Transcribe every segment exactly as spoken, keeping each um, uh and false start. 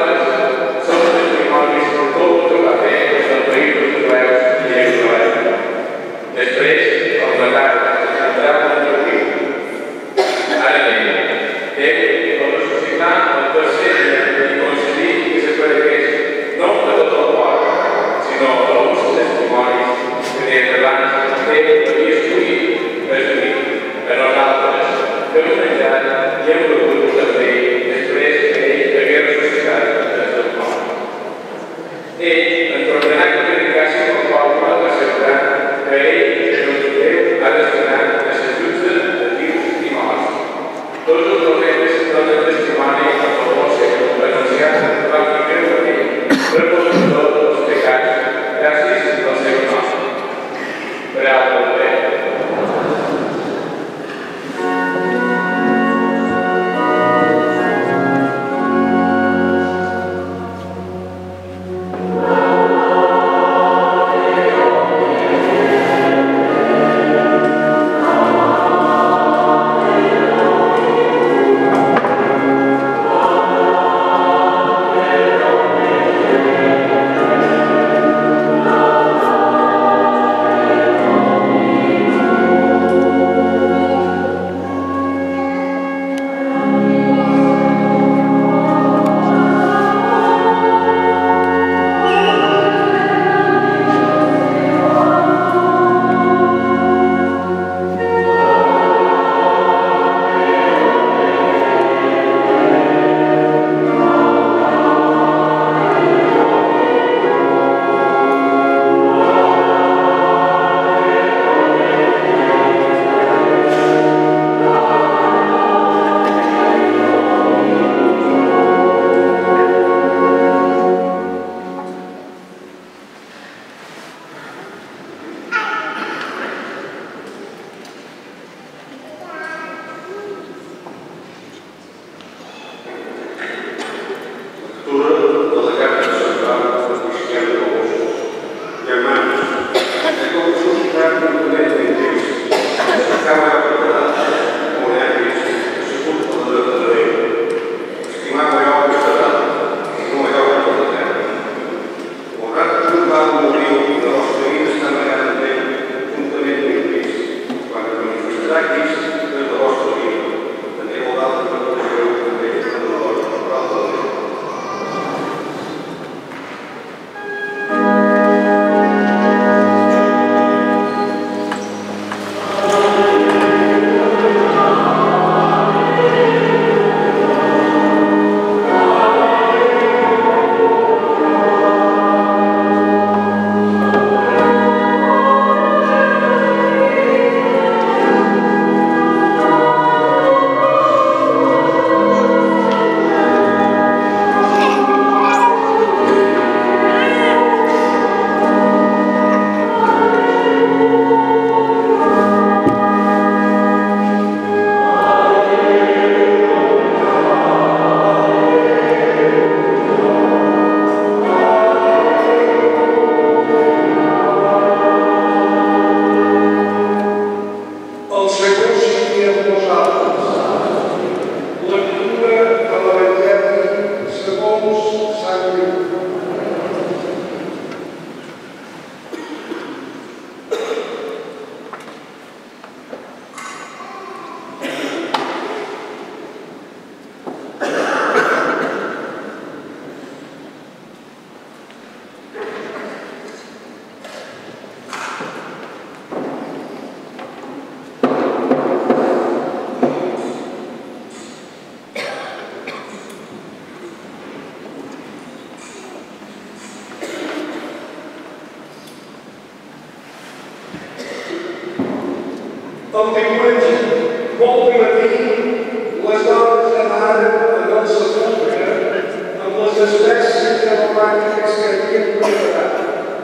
Continuamente, voltem a dir les dones de mare en el sepulcre amb les espècies aromàtiques que havien preparat.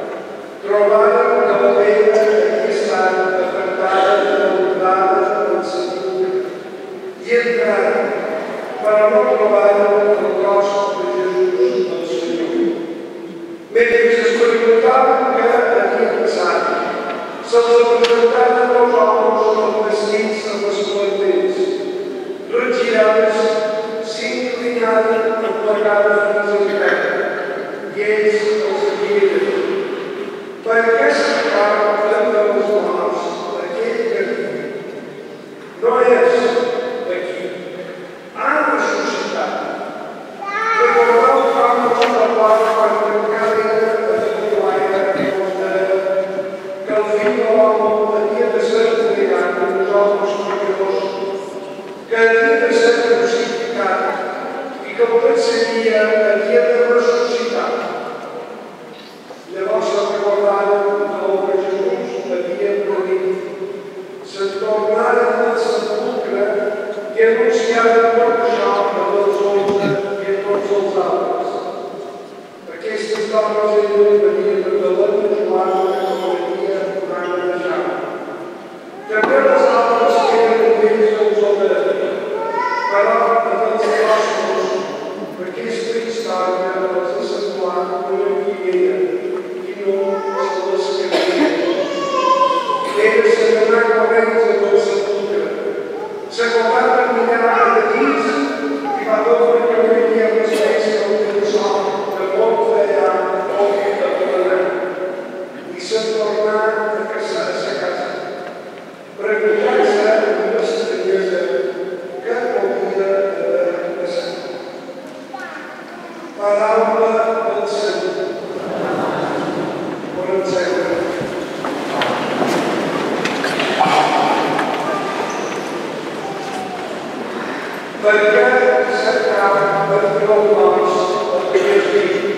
Trobaren que la pedra havia estat afectada, abordada en el sepulcre i entraren, però no trobaren el cos de Jesús del Senyor. Mentre experimentaven què havia passat, se'ls presentaven els homes amb vestits amb esplendents, regirades, s'inclinaven amb la cara fins al dones em Déu venien de Belém, Joana, Maria, Ana de Jaume. També les altres que eren amb ells els aldarria. Però en els apòstols, aquesta història els ha semblat una quimera i no se les queria. Era s'anar corrents en el sepulcre. S'acabava de mirar de dins i va veure que no hi havia res més que un sol de molt feia o de plenar. I se'n tornà a casar a sa casa, preguntant-se amb estranyesa què podia haver passat. Paraula del Senyor. Comencem. Per què cercava per prou noms el primer fill?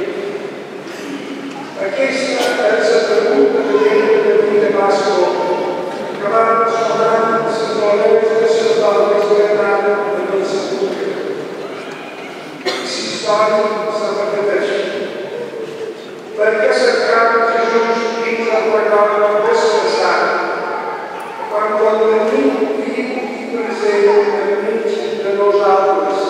Aquesta és la pregunta que tenia de vida Pasco, que van sonar les glòries de les dones que anaven en el sepulcre. I la història se repeteix. Per què cercava Jesús dins el record desplaçat, quan el camí viu i present enmig de nosaltres?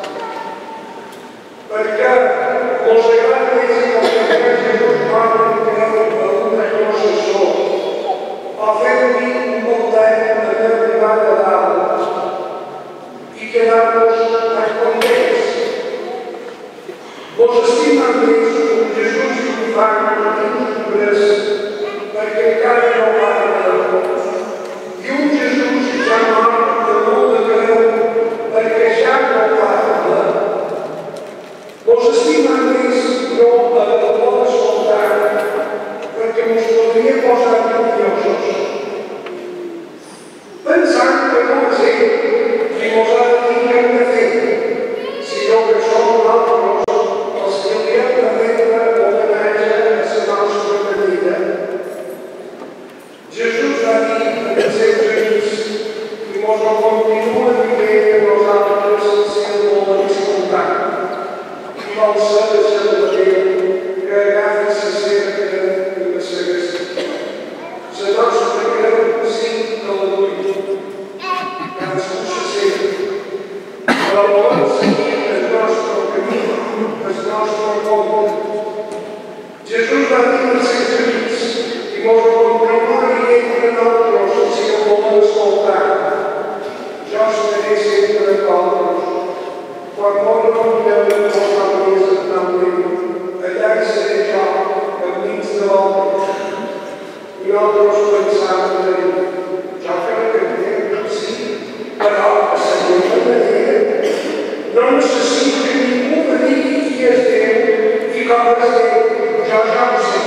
Perquè els agrada més que el que Jesús parla i creu a una processó o fer-li un voltant en arribar a dalt i quedar-nos contents. Vos estimen més un Jesús que ho fa dins llibres perquè encara no parla, i un Jesús ja mort de molt de creu perquè ja no parla. Vos estimen més no a la por escoltar perquè mos podria posar nerviosos. Pensant que no és ell qui mos ha de dir què hem de fer, sinó que som nosaltres els que li hem de retre homenatge a la nostra venida. Jesús va dir a els seus amics i mos ho continua dient a nosaltres si el volen escoltar. I vol ser deixar de Déu que agafi la cerca i la segrestia. La nostra creu sí que la duim. Cadascú se sent. Però volem seguir el nostre camí, el nostre compte. Jesús va dir als seus amics i mos ho continua dient a nosaltres si el volen escoltar. Jo estaré sempre amb vosaltres. Quan mos reunirem a posar la mesa en el riu, allà hi seré jo, enmig de vosaltres. I nosaltres pensàvem en ell. Jo crec que entenc, sí, però a la meva manera no necessito que ningú me digui qui és Déu i com és Déu. Jo ja ho sé.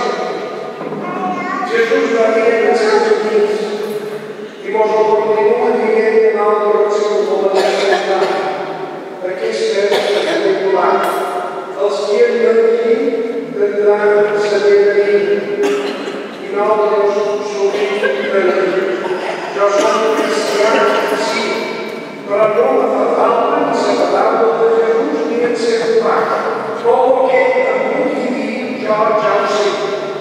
Jesús va dir als seus amics i mos ho continua dient en altres si ho volen escoltar. Aquesta és particular. Els qui hem de dir tindran saber de dir. I nosaltres sovint tenim. Jo soc cristià, sí, però no me fa falta ni la paraula de Jesús ni el seu pare. Tot el que em vulgui dir, jo ja ho sé.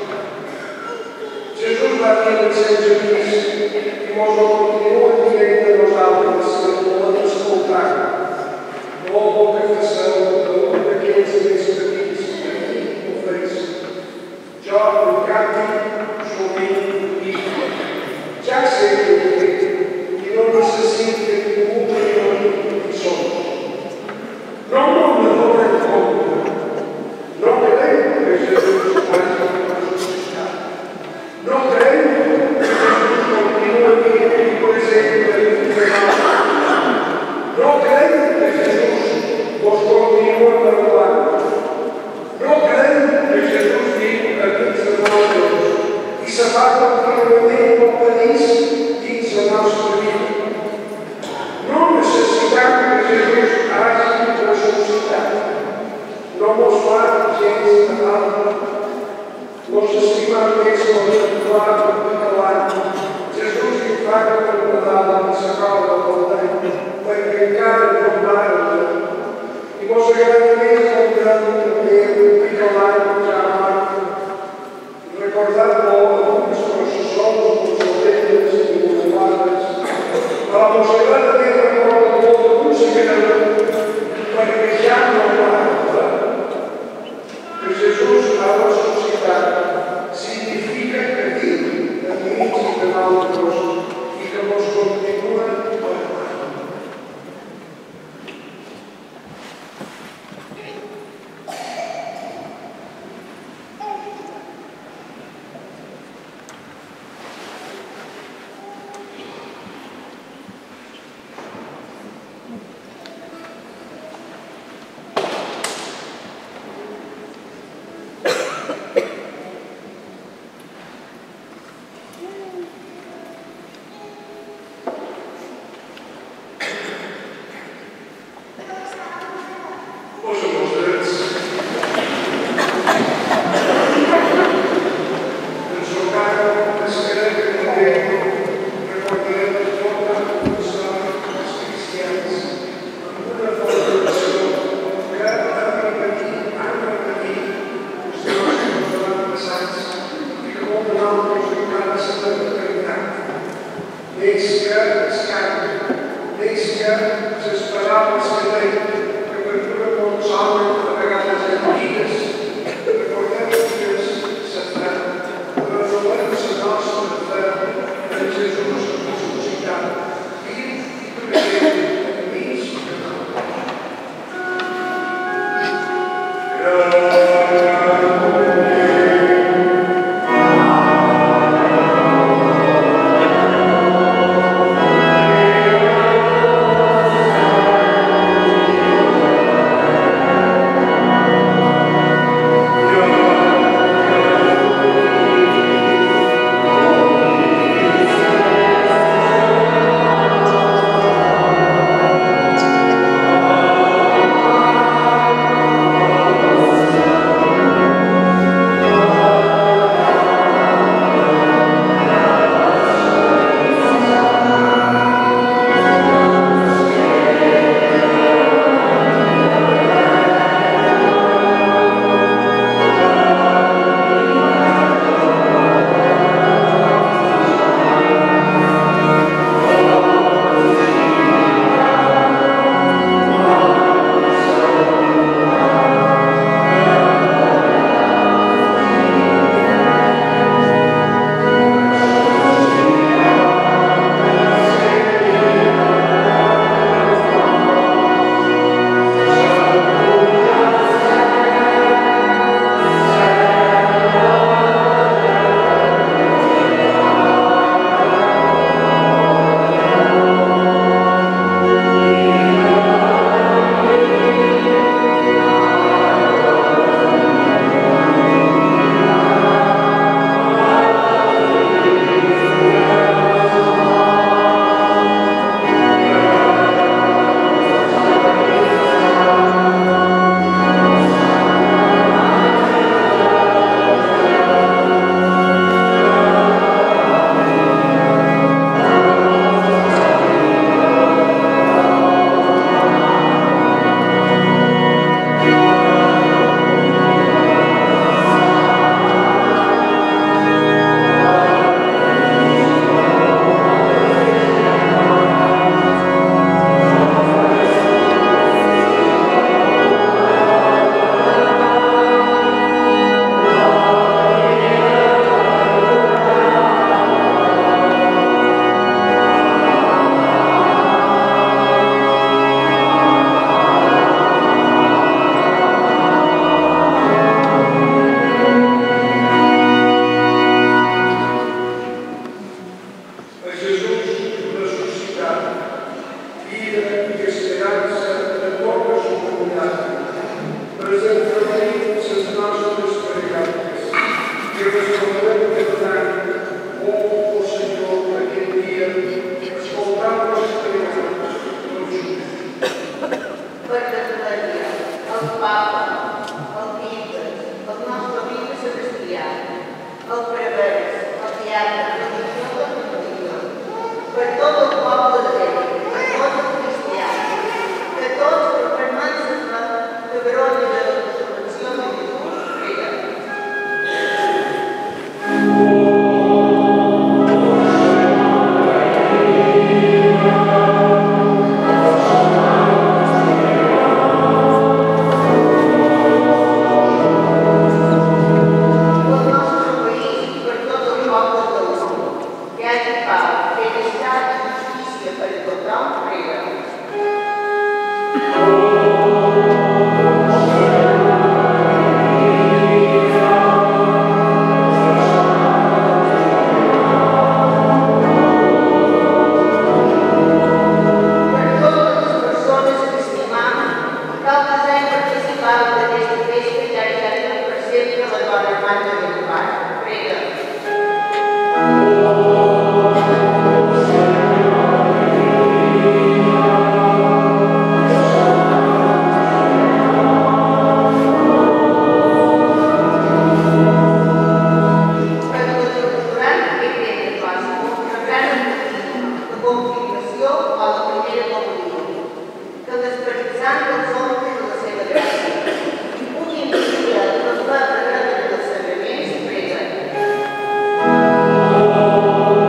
Jesús va dir als seus amics i mos ho continua dient a nosaltres que el volen escoltar. No vol que faceu d'un d'aquells més petits que aquí ofereix. Jo, en canvi, sovint dic, ja sé que ho dic i no necessito que ningú me digui qui som. No me donen compte. No crec que Jesús hagi ressuscitat. No crec que Jesús continua dient i present per l'infernal. No crec que Jesús vos continua parlant. No crec que Jesús diu a dins de nosaltres i se fa continuament el país dins la nostra vida. No necessitem que Jesús hagi ressuscitat. No mos fa gens de mal. Mos estimem més com l'actual català. Jesús hi fa que el Nadal i s'acaba el dany perquè encara no parla. I mos agrada més el gran també que l'any ja va la società deve raccogliere molto considerato perché siamo guarda che Gesù alla società significa che Dio all'inizio dell'altro e che lo scontinua Thank you. sempre la dona manta del pare. Prega. Oh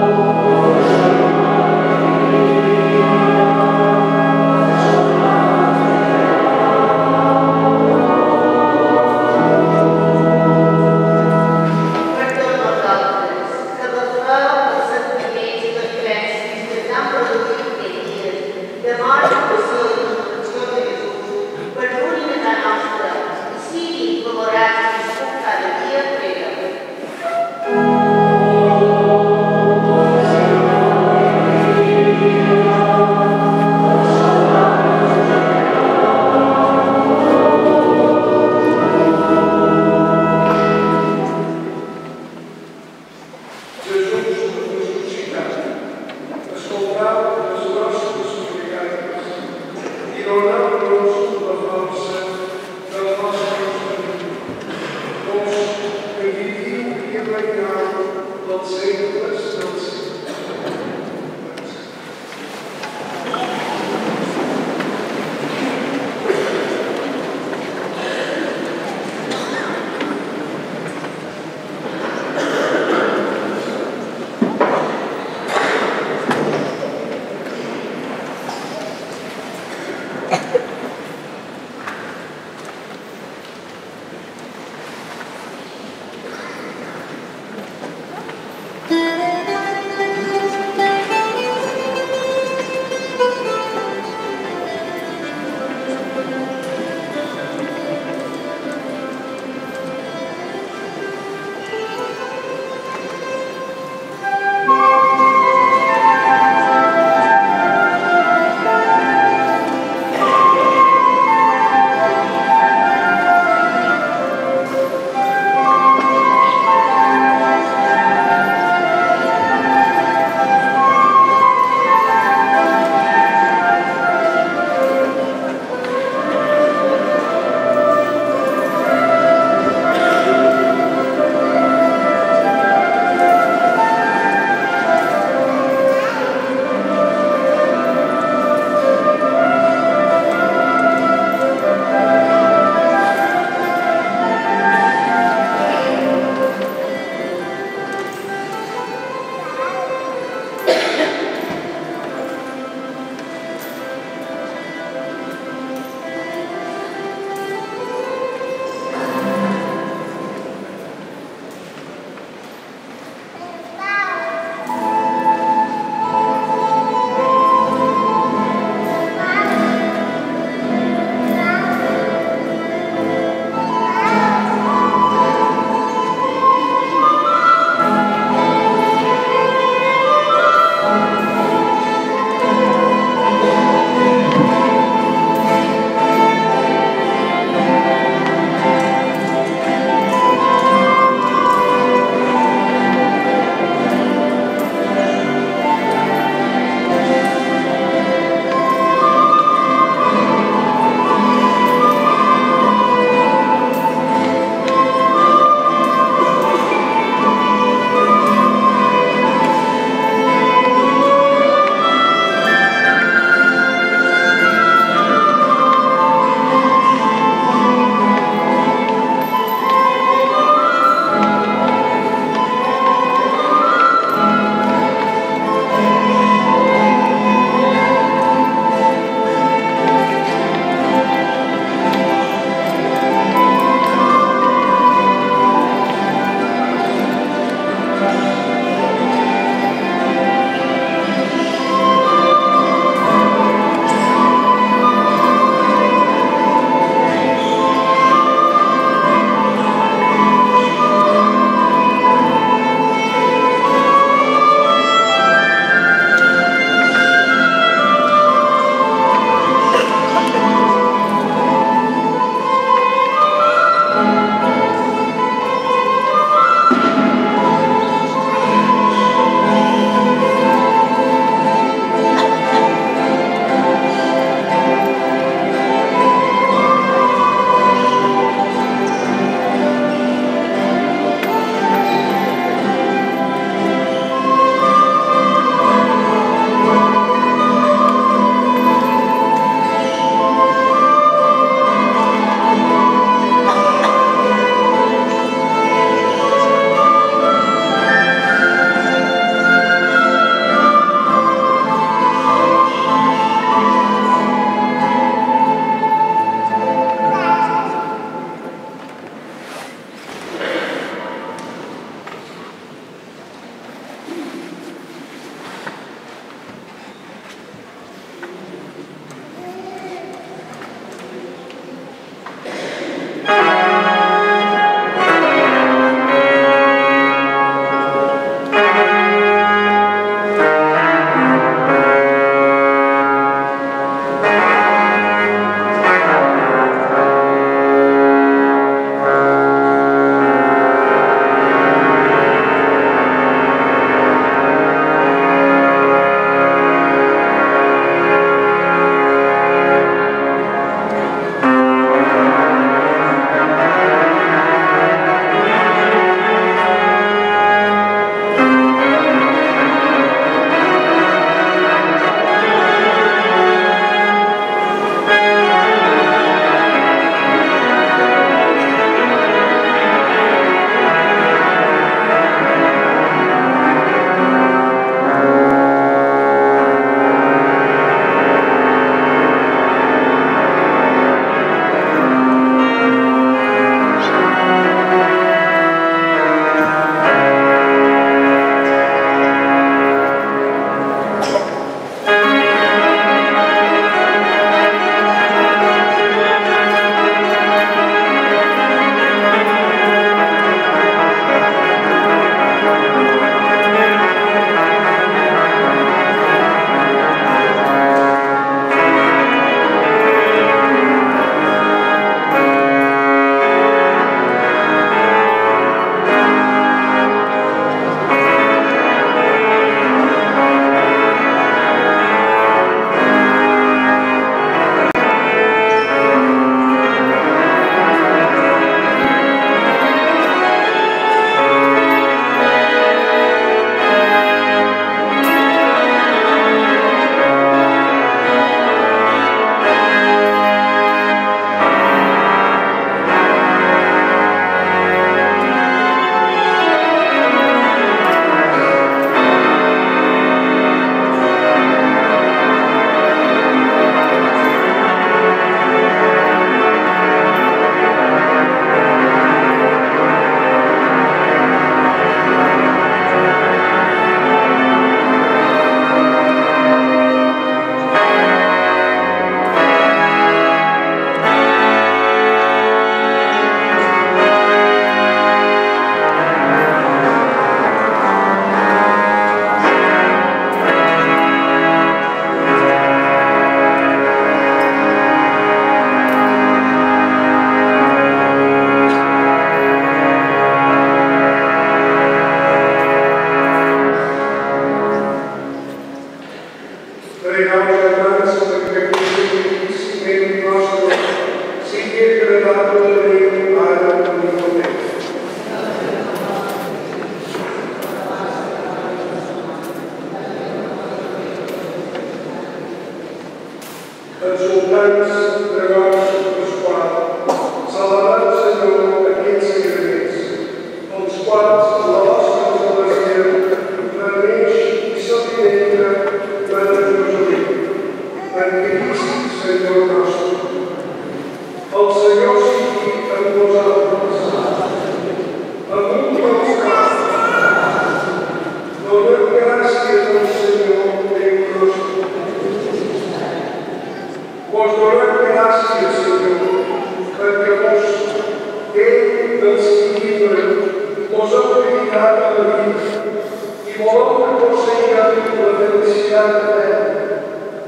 entrada pela vida e logo que conseguirão pela felicidade eterna.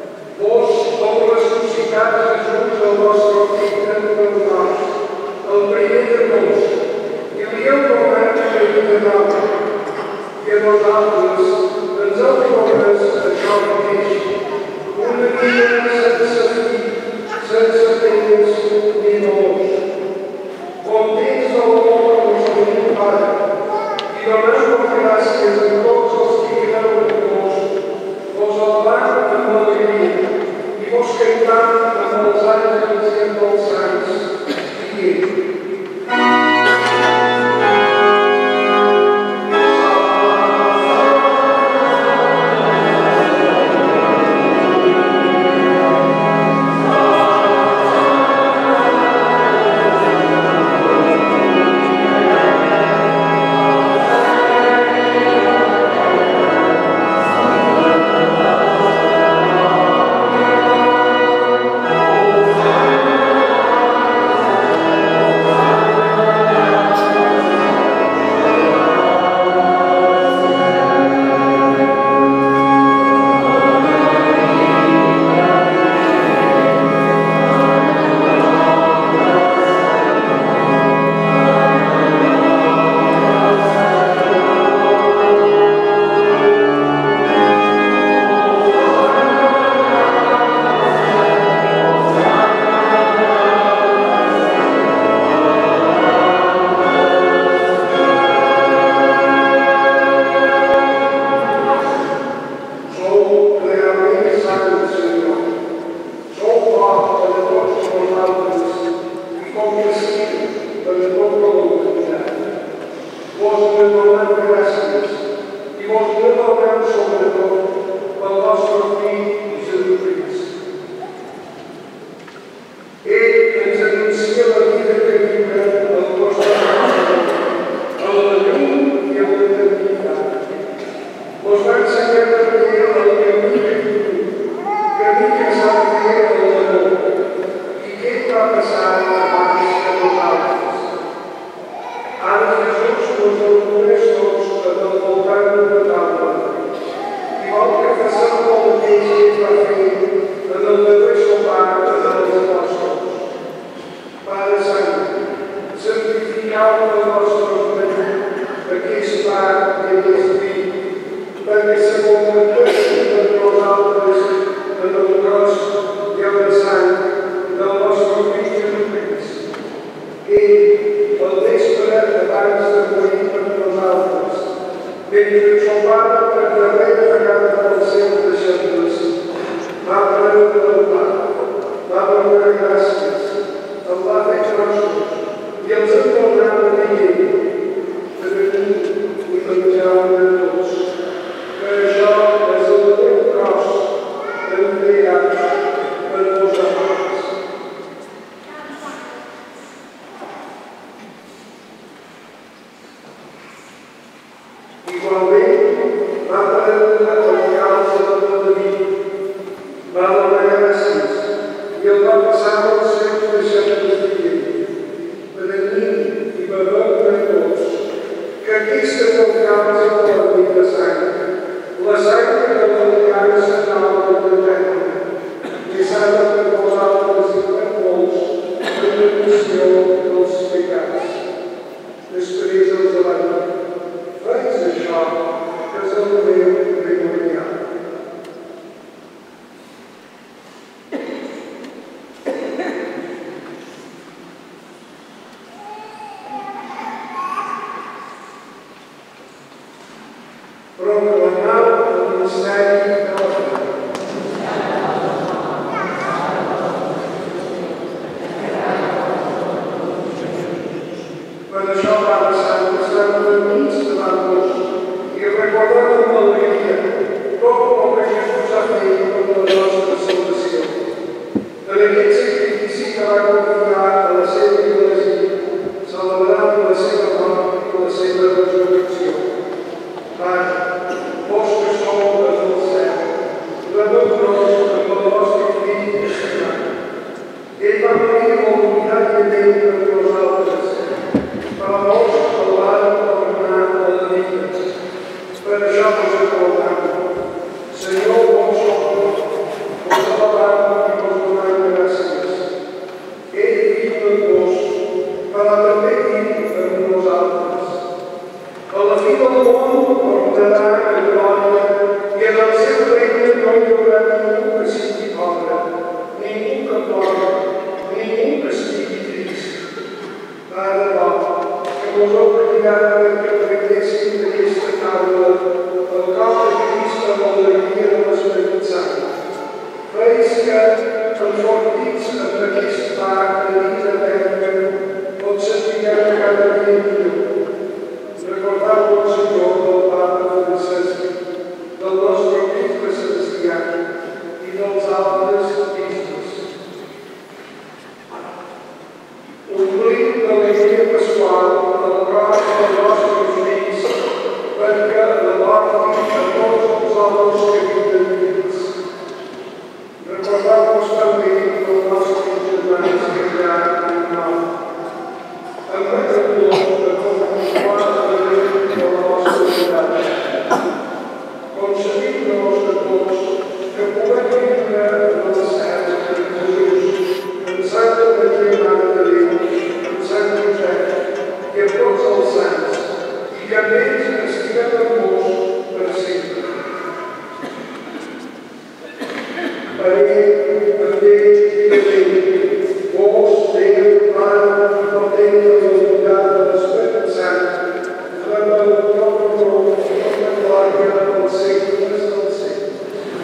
Vós, como ressuscitados juntos ao vosso Filho pelo nós, ao primeiro-nos, e leão romano da vida nova, que a nós nos autoras a jovens, uma vida sem desafio, sem desafios e nós. Contentes ao longo dos caminhos Pai, e orando graças a todos os que irão conosco, vos adorar com alegria, e vos cantar com os ângeles e endolçantes, e Para nós, falar, governar, a vida. nos obbligava que prendéssim d'aquesta taula el cop de Crist amb l'alegria de l'Esperit Sant. Feis que, enfortits amb aquest pa de vida eterna, pot sapiguem cada dia millor. Recordeu el Senyor del Papa Francesc, del nostre bisbe Sebastià i dels altres bisbes. Omplim d'alegria pasqual el cor dels nostres fills, perquè l'abortin a tots els homes que viuen dins. Recordeu-vos també dels nostres germans que hi ha en nom. Amb la calor de continuar la llei de la nostra unitat. Concedim-nos de tots que puguem viure en la cera de Jesús, en Santa Maria Mare de Déu, en Sant Josep i en tots els sants, i que amb ells estiguem amb vos per sempre. Per ell, amb ell i amb ell, vos, Déu, Pare, i potent de la unitat de l'Esperit Sant, fem el nostre honor i la glòria dels segles dels segles.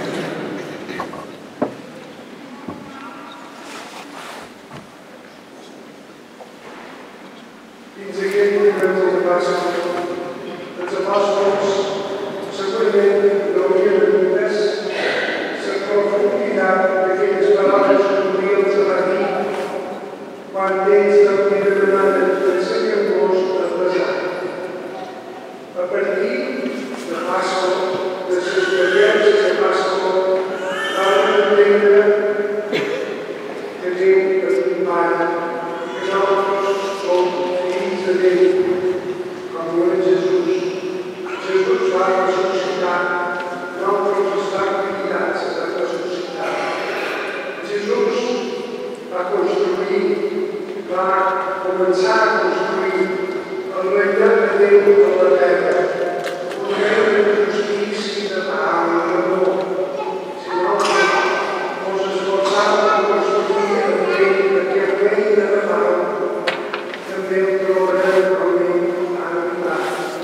Fins aquí el moment dels apòstols. Els apòstols segurament no haurien entès la profunditat d'aquelles paraules que podien saber dir quan ells també demanen ensenyem-nos a pesar. A partir de Pasqua, de les experiències de Pasqua, vam entendre que Déu és un Pare, que nosaltres som fills de Déu, com ho és Jesús. Jesús va ressuscitar, nosaltres estem cridats a ressuscitar. Jesús va construir, va començar a construir el regnat de Déu a la terra, un regne de justícia, de pau i d'amor. Si nosaltres ens esforçàvem a construir amb ell aquest regne de pau, també el trobarem com ell ha arribat.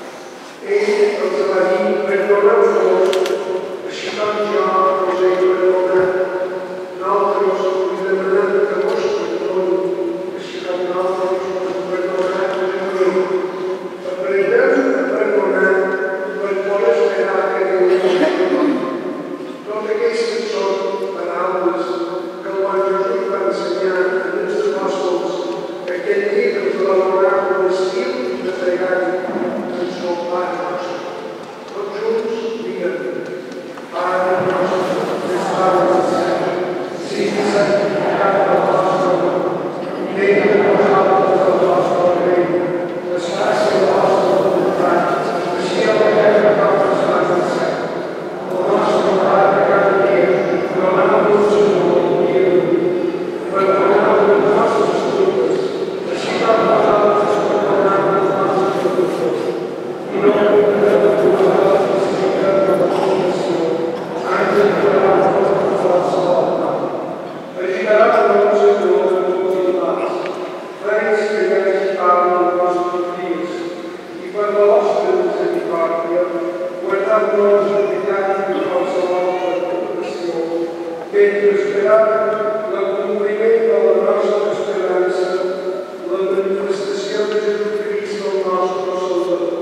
Ell els va dir, perdoneu-vos, així com jo us he perdonat. Nosaltres us demanem que vos perdoni, així com nosaltres us perdonat a Déu. Aprenguem a perdonar per poder esperar que Déu ens perdoni. Tot aquestes són paraules que quan Jesús va ensenyar en els apòstols, aquell dia que els elaborava l'estil de pregària en son Pare nostre. Tots junts diguem, Pare nostre, que estàs al cel, sigui santificat el vostre nom. Vinga a nosaltres el vostre regne. Es faci la vostra voluntat, així a la terra com es fa al cel. El nostre pa de cada dia, doneu-nos el dia d'avui. Perdoneu les nostres culpes, així com nosaltres perdonam els nostres culpes. I no permeteu que nosaltres siguem de la tentació, ans lliureu-nos de la força del mal. Allibereu-nos, Senyor, de tots els mals. Feis que hi hagi pau en els nostres dies, i per la vostra misericòrdia, guardeu-nos de pecat i de qualsevol perturbació, mentre esperem l'acompliment de la nostra esperança, la manifestació de Jesucrist, el nostre Salvador.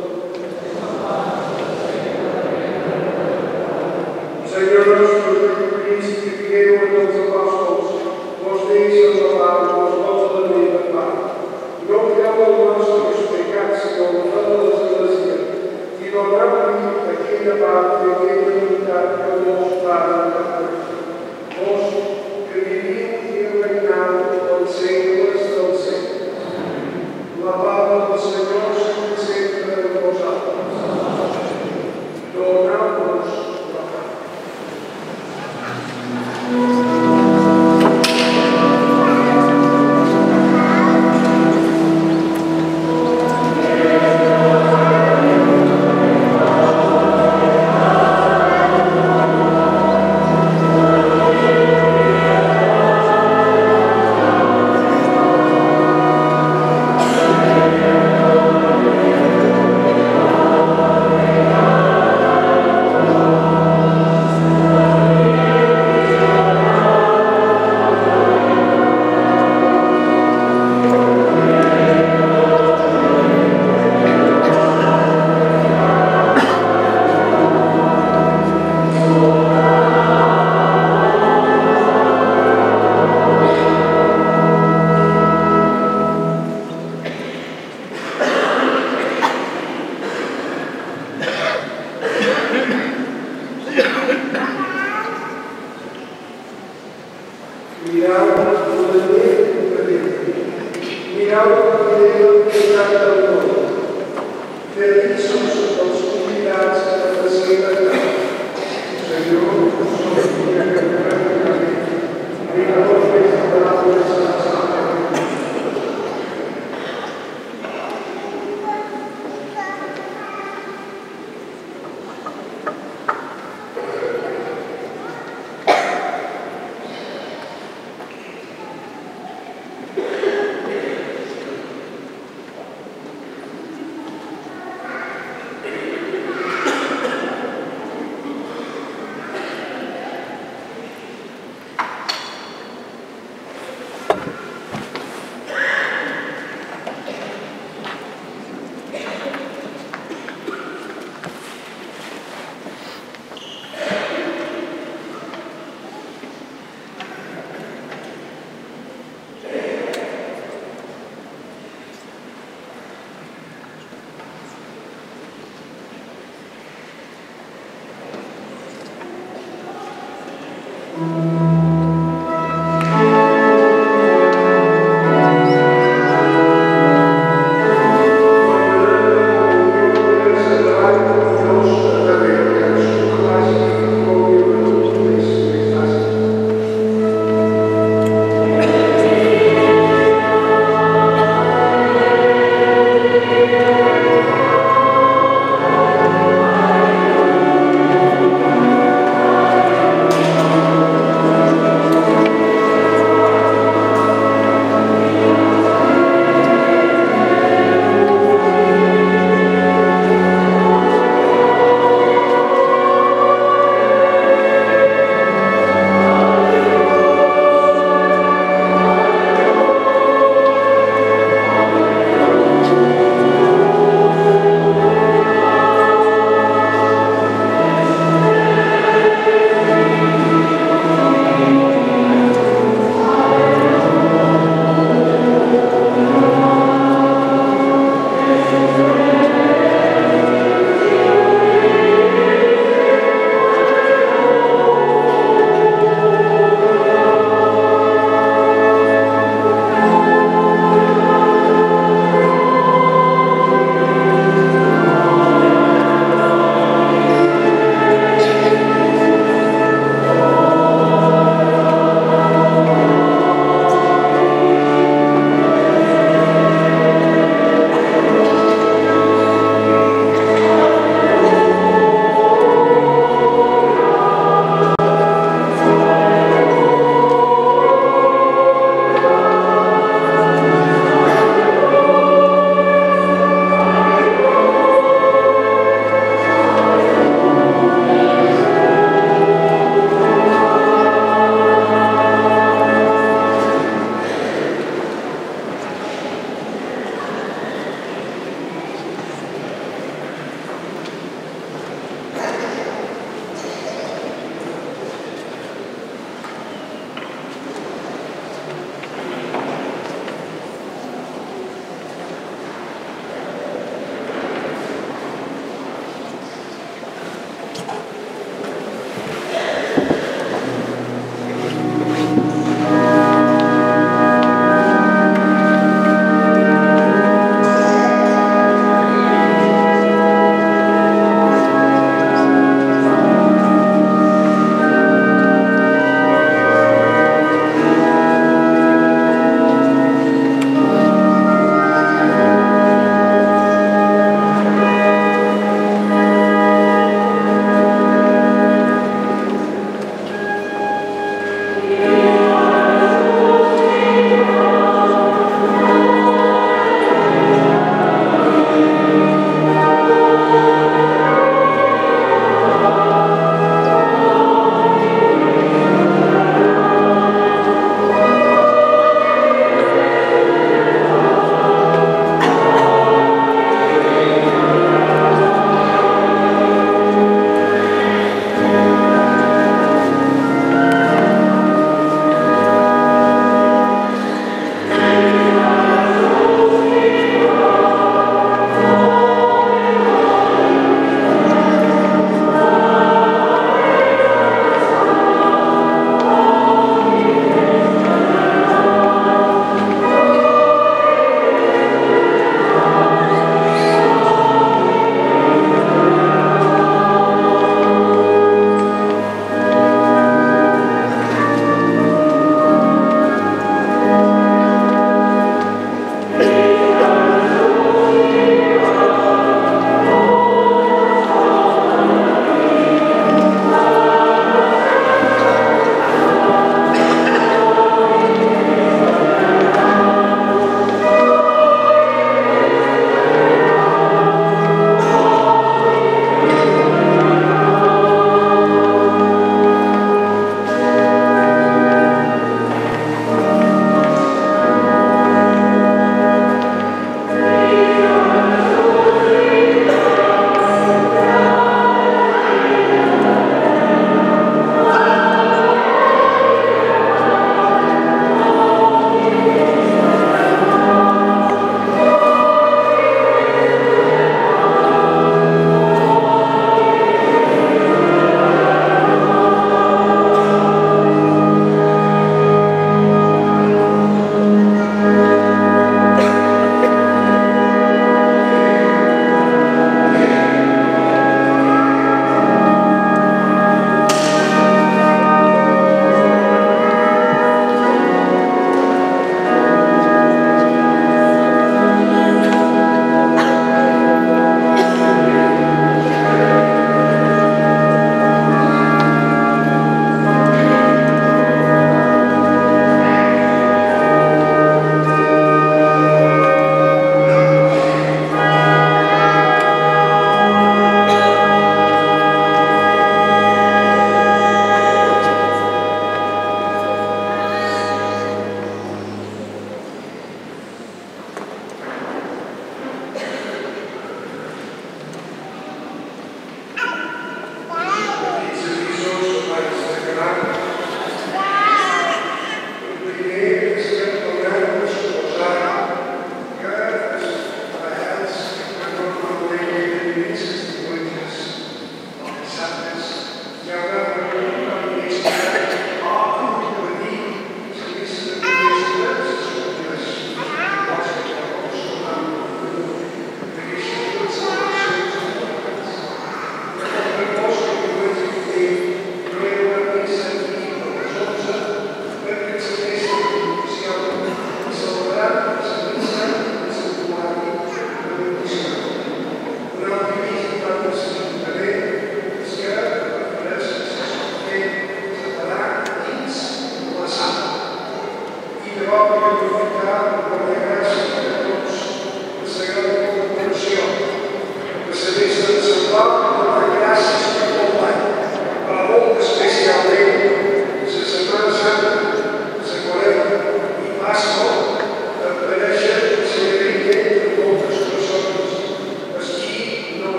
Senyor nostre Jesucrist, que digueu en els apòstols, vos deixo la pau, vos dono la meva pau. No mireu els nostres pecats, sinó la fe de l'Església, i doneu-li aquella pau que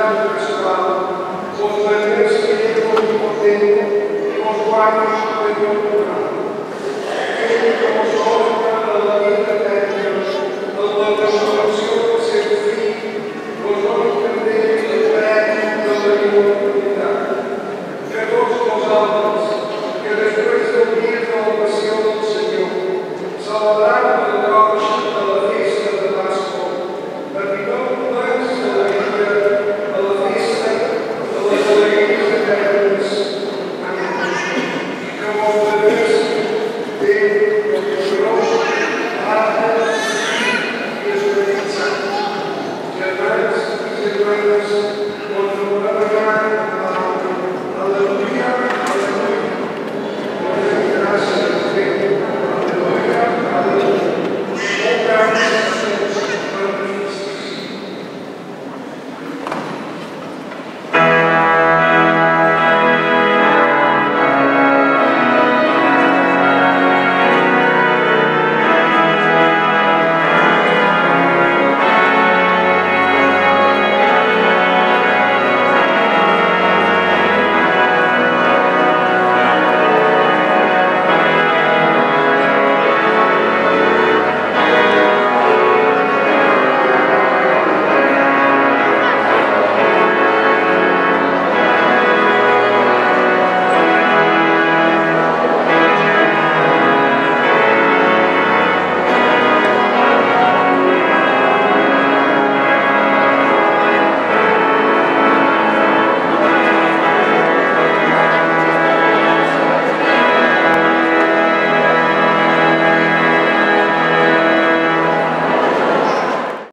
do pessoal, com os bandeiros que ficam por dentro e com os guardas que ficam por lá. Quem ficou só para a vida técnica, não vai